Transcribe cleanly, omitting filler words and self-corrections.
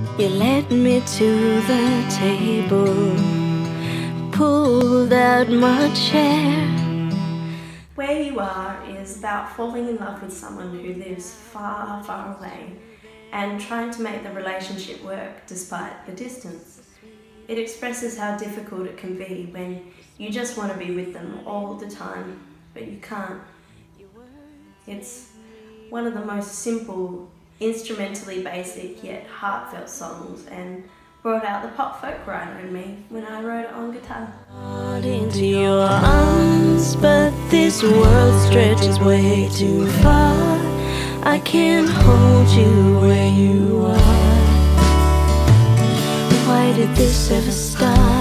You led me to the table, pulled out my chair. Where You Are is about falling in love with someone who lives far, far away and trying to make the relationship work despite the distance. It expresses how difficult it can be when you just want to be with them all the time, but you can't. It's one of the most simple, instrumentally basic yet heartfelt songs, and brought out the pop folk writer in me when I wrote it on guitar. Into your arms, but this world stretches way too far. I can't hold you where you are. Why did this ever start?